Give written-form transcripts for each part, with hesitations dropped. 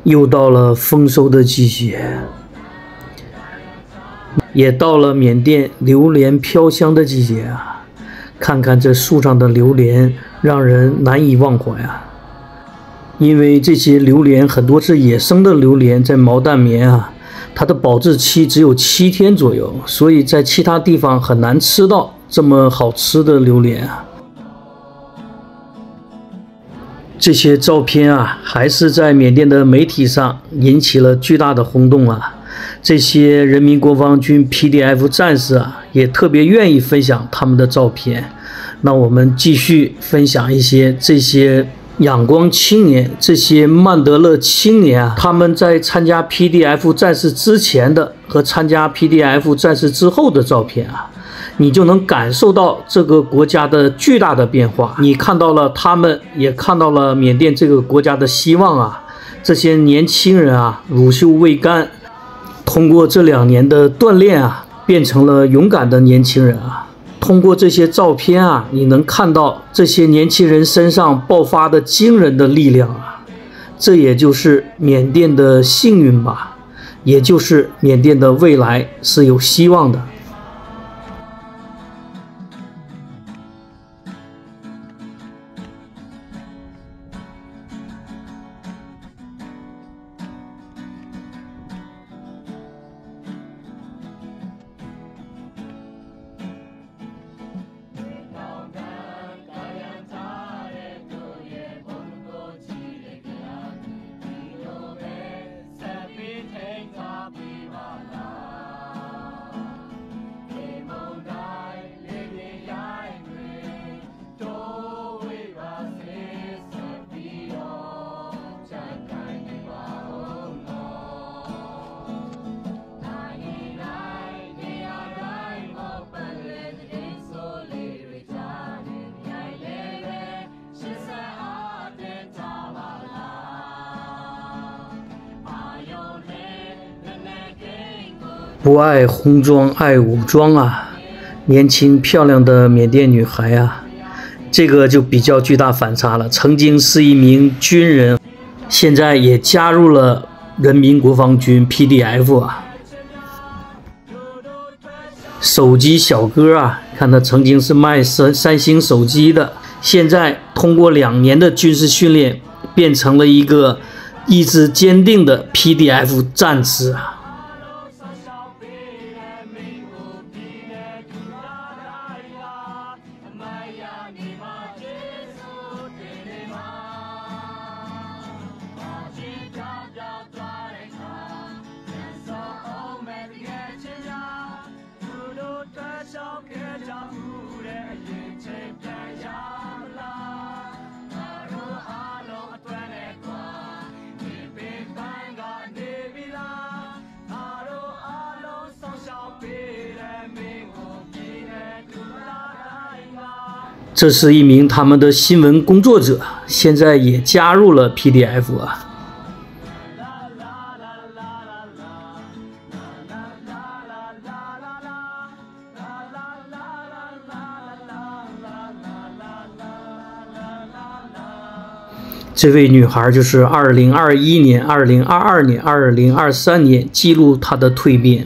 又到了丰收的季节，也到了缅甸榴莲飘香的季节啊！看看这树上的榴莲，让人难以忘怀啊！因为这些榴莲很多是野生的榴莲，在毛淡棉啊，它的保质期只有7天左右，所以在其他地方很难吃到这么好吃的榴莲啊！这些照片啊，还是在缅甸的媒体上引起了巨大的轰动啊！这些人民国防军 PDF 战士啊，也特别愿意分享他们的照片。那我们继续分享一些这些仰光青年、这些曼德勒青年啊，他们在参加 PDF 战士之前的和参加 PDF 战士之后的照片啊。你就能感受到这个国家的巨大的变化，你看到了他们，也看到了缅甸这个国家的希望啊！这些年轻人啊，乳臭未干，通过这2年的锻炼啊，变成了勇敢的年轻人啊！通过这些照片啊，你能看到这些年轻人身上爆发的惊人的力量啊！这也就是缅甸的幸运吧，也就是缅甸的未来是有希望的。不爱红装爱武装啊，年轻漂亮的缅甸女孩啊，这个就比较巨大反差了。曾经是一名军人，现在也加入了人民国防军 PDF 啊。手机小哥啊，看他曾经是卖三星手机的，现在通过2年的军事训练，变成了一个意志坚定的 PDF 战士啊。这是一名他们的新闻工作者，现在也加入了 PDF 啊。这位女孩就是2021年、2022年、2023年记录她的蜕变。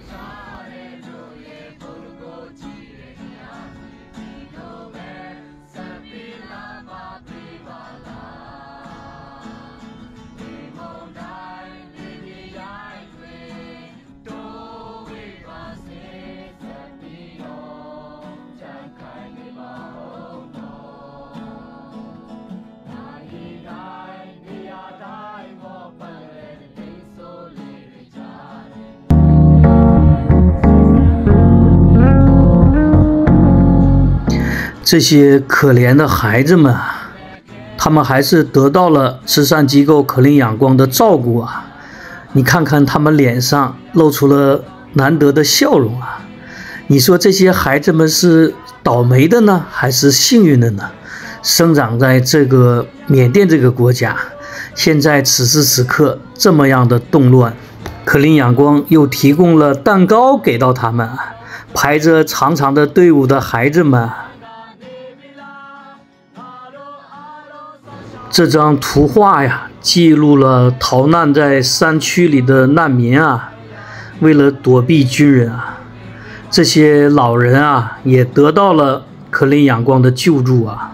这些可怜的孩子们，他们还是得到了慈善机构可怜仰光的照顾啊！你看看他们脸上露出了难得的笑容啊！你说这些孩子们是倒霉的呢，还是幸运的呢？生长在这个缅甸这个国家，现在此时此刻这么样的动乱，可怜仰光又提供了蛋糕给到他们，排着长长的队伍的孩子们。这张图画呀， 记录了逃难在山区里的难民啊，为了躲避军人啊，这些老人啊也得到了可怜仰光的救助啊。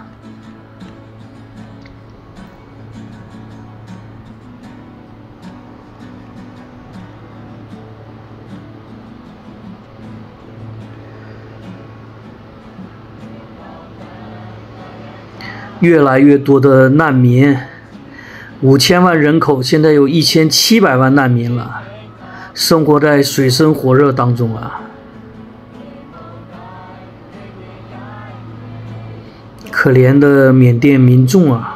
越来越多的难民，5000万人口，现在有1700万难民了，生活在水深火热当中啊。可怜的缅甸民众啊！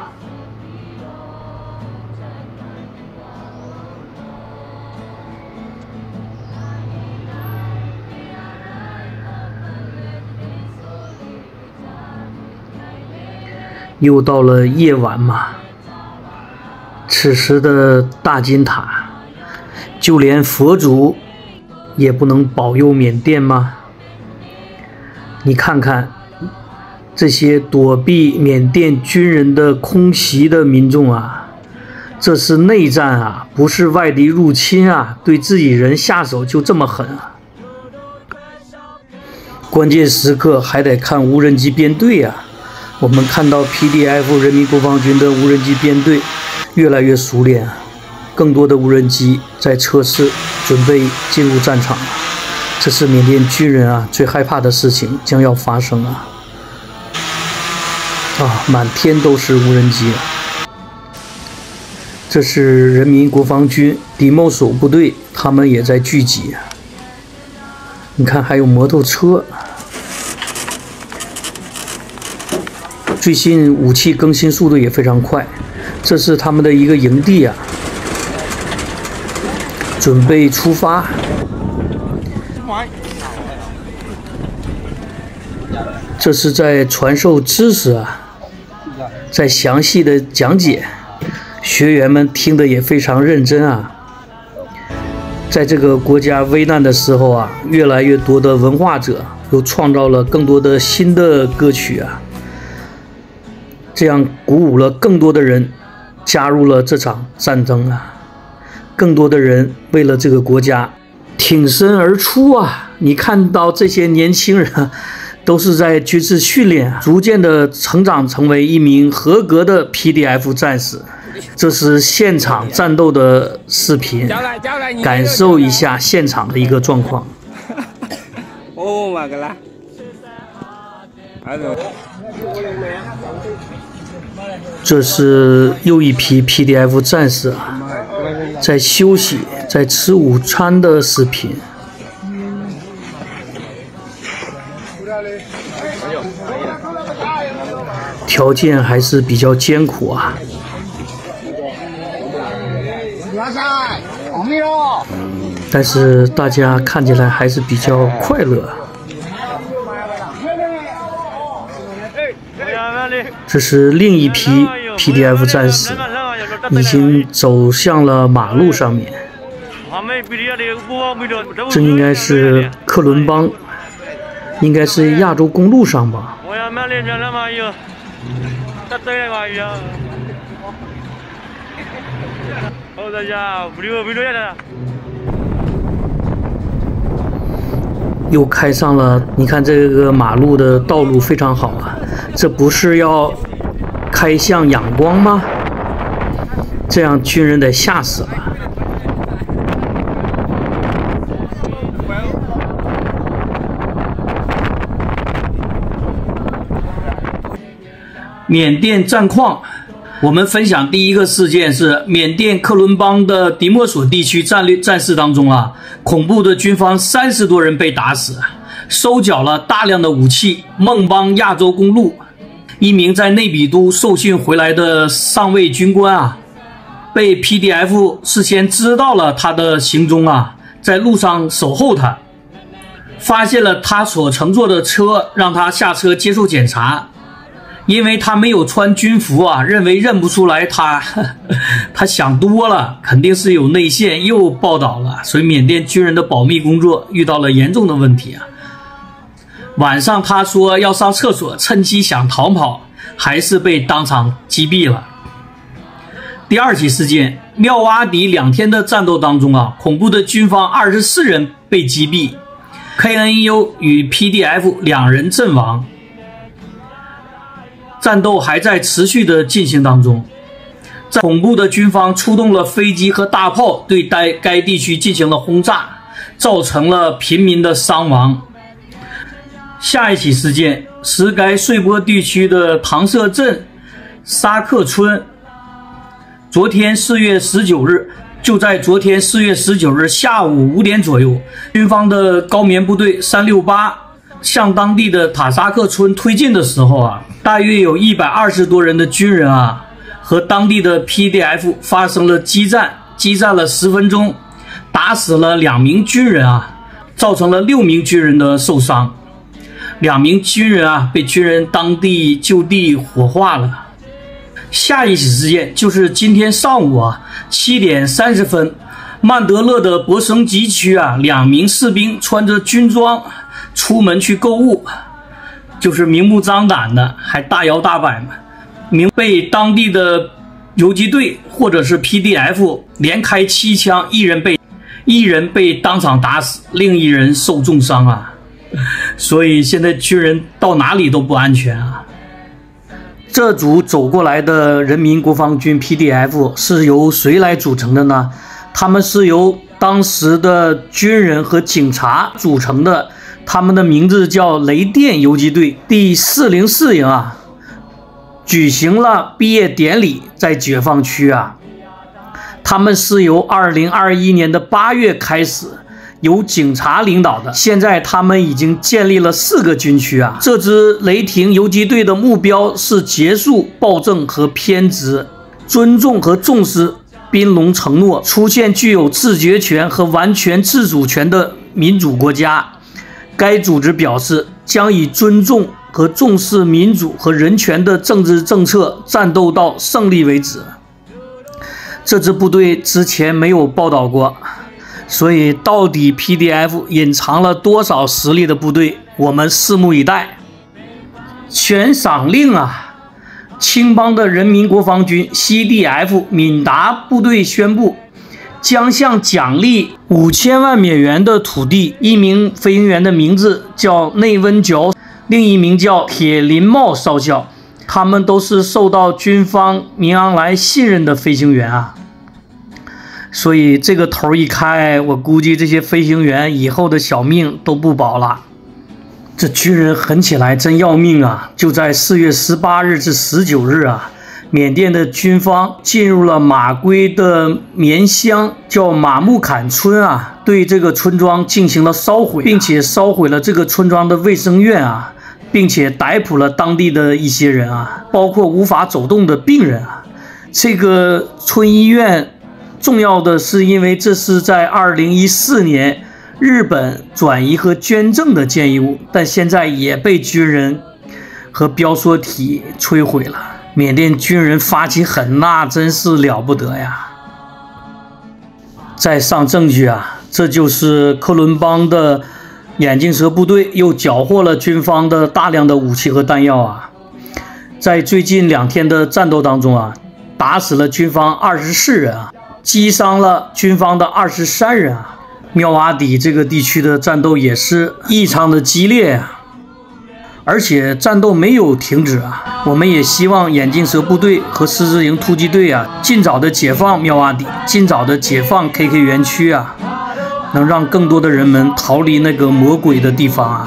又到了夜晚嘛，此时的大金塔，就连佛祖也不能保佑缅甸吗？你看看这些躲避缅甸军人的空袭的民众啊，这是内战啊，不是外敌入侵啊，对自己人下手就这么狠啊！关键时刻还得看无人机编队啊。我们看到 PDF 人民国防军的无人机编队越来越熟练，更多的无人机在测试，准备进入战场。这是缅甸军人啊最害怕的事情将要发生啊！满天都是无人机啊！这是人民国防军迪莫索部队，他们也在聚集。你看，还有摩托车。最近武器更新速度也非常快，这是他们的一个营地啊，准备出发。这是在传授知识啊，在详细的讲解，学员们听得也非常认真啊。在这个国家危难的时候啊，越来越多的文化者又创造了更多的新的歌曲啊。这样鼓舞了更多的人加入了这场战争啊！更多的人为了这个国家挺身而出啊！你看到这些年轻人都是在军事训练，逐渐的成长成为一名合格的 PDF 战士。这是现场战斗的视频，感受一下现场的一个状况。 哦，马格拉。 这是又一批 PDF 战士啊，在休息，在吃午餐的视频。条件还是比较艰苦啊，但是大家看起来还是比较快乐。这是另一批 PDF 战士，已经走向了马路上面。这应该是克伦邦，应该是亚洲公路上吧。又开上了，你看这个马路的道路非常好啊，这不是要开向仰光吗？这样军人得吓死了。缅甸战况，我们分享第一个事件是缅甸克伦邦的迪莫索地区战事当中啊，恐怖的军方30多人被打死，收缴了大量的武器。孟邦亚洲公路，一名在内比都受训回来的上尉军官啊，被 PDF 事先知道了他的行踪啊，在路上守候他，发现了他所乘坐的车，让他下车接受检查。因为他没有穿军服啊，认为认不出来他想多了，肯定是有内线，又报道了，所以缅甸军人的保密工作遇到了严重的问题啊。晚上他说要上厕所，趁机想逃跑，还是被当场击毙了。 第2起事件，妙瓦底2天的战斗当中啊，恐怖的军方24人被击毙 ，KNU 与 PDF 2人阵亡。战斗还在持续的进行当中，恐怖的军方出动了飞机和大炮对该地区进行了轰炸，造成了平民的伤亡。下一起事件是该穗波地区的唐社镇沙克村。昨天4月19日，就在昨天4月19日下午5点左右，军方的高棉部队368向当地的塔沙克村推进的时候啊，大约有120多人的军人啊和当地的 PDF 发生了激战了10分钟，打死了2名军人啊，造成了6名军人的受伤，2名军人啊被军人当地就地火化了。下一起事件就是今天上午啊7点30分，曼德勒的博生吉区啊，2名士兵穿着军装出门去购物，就是明目张胆的，还大摇大摆嘛，被当地的游击队或者是 PDF 连开7枪，一人被当场打死，另一人受重伤啊。所以现在军人到哪里都不安全啊。这组走过来的人民国防军 PDF 是由谁来组成的呢？他们是由当时的军人和警察组成的，他们的名字叫雷电游击队第404营啊，举行了毕业典礼，在解放区啊。他们是由2021年的8月开始由警察领导的，现在他们已经建立了4个军区啊。这支雷霆游击队的目标是结束暴政和偏执，尊重和重视宾龙承诺，出现具有自决权和完全自主权的民主国家。该组织表示，将以尊重和重视民主和人权的政治政策战斗到胜利为止。这支部队之前没有报道过，所以到底 PDF 隐藏了多少实力的部队，我们拭目以待。悬赏令啊，青帮的人民国防军 CDF 闽达部队宣布，将向奖励5000万美元的土地。一名飞行员的名字叫内温角，另一名叫铁林茂少校，他们都是受到军方明昂莱信任的飞行员啊。所以这个头一开，我估计这些飞行员以后的小命都不保了。这军人狠起来真要命啊！就在4月18日至19日啊，缅甸的军方进入了马圭的棉乡，叫马木坎村啊，对这个村庄进行了烧毁，并且烧毁了这个村庄的卫生院啊，并且逮捕了当地的一些人啊，包括无法走动的病人啊。这个村医院重要的是，因为这是在2014年日本转移和捐赠的建议物，但现在也被军人和标缩体摧毁了。缅甸军人发起狠，那真是了不得呀！再上证据啊，这就是克伦邦的眼镜蛇部队又缴获了军方的大量的武器和弹药啊！在最近2天的战斗当中啊，打死了军方24人啊，击伤了军方的23人啊。妙瓦底这个地区的战斗也是异常的激烈啊，而且战斗没有停止啊。我们也希望眼镜蛇部队和狮子营突击队啊，尽早的解放妙瓦底，尽早的解放 KK 园区啊，能让更多的人们逃离那个魔鬼的地方啊。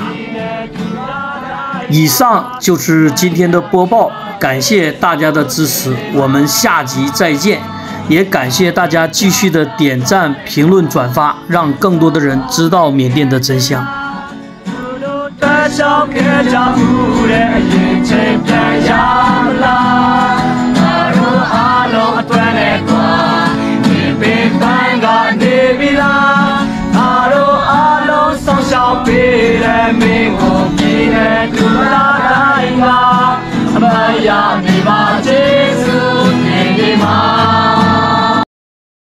以上就是今天的播报，感谢大家的支持，我们下集再见。也感谢大家继续的点赞、评论、转发，让更多的人知道缅甸的真相。 Maya, mi ba Jesu,